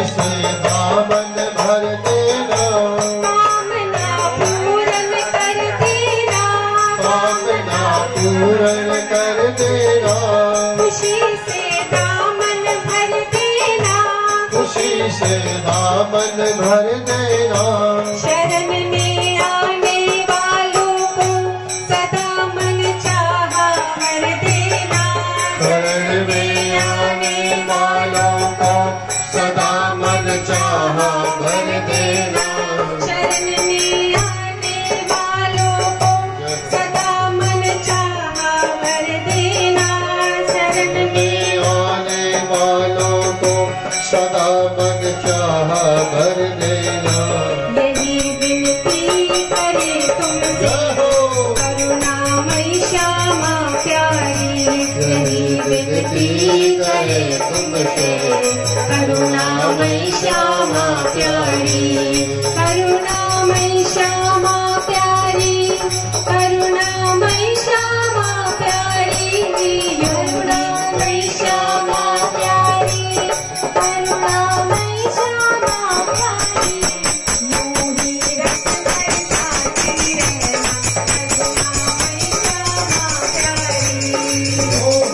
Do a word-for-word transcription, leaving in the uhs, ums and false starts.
से दामन भर देना, कामना पूर्ण कर देना, कामना पूर्ण कर देना, खुशी से दामन भर देना, खुशी से दामन भर देना। शरण में आने वालों को सदा मन चाहा भर देना, शरण में आने वालों को सदा मन चाहा भर देना, शरण में आने वालों को सदा मन चाहा भर देना, शरण में आने वालों को सदा मन चाहा भर देना। यही विनती करे तुमसे करुणामयी श्यामा प्यारी, यही विनती करे तुमसे करुणामयी श्यामा प्यारी, करुणामयी श्यामा प्यारी, करुणामयी श्यामा प्यारी, करुणामयी श्यामा प्यारी, करुणामयी श्यामा प्यारी, यूं ही रस बरसाती रहना करुणामयी श्यामा प्यारी।